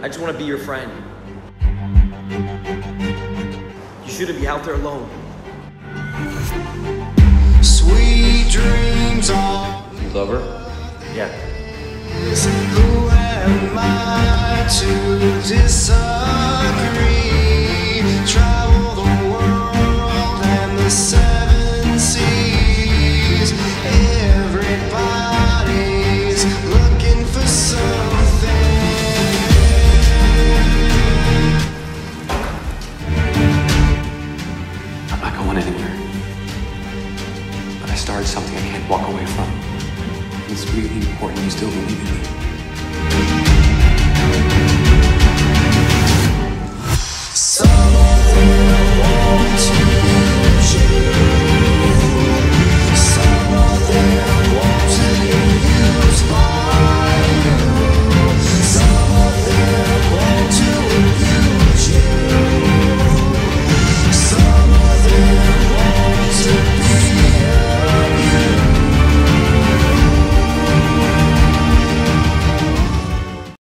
I just want to be your friend. You shouldn't be out there alone. Sweet dreams are. You love her? Yeah. Who am I to disagree? Travel the world and the seven seas. Everybody's looking for something. I'm not going anywhere. But I started something I can't walk away from. It's really important you still believe in me.